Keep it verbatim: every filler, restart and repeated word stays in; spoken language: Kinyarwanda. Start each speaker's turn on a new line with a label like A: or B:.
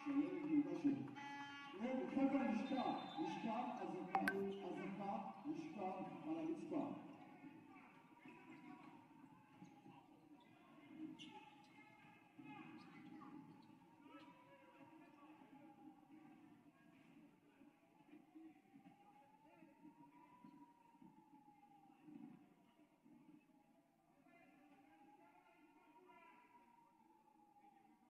A: Şöyle bir yıldaşı. Ve bu kadar iştah, iştah azından.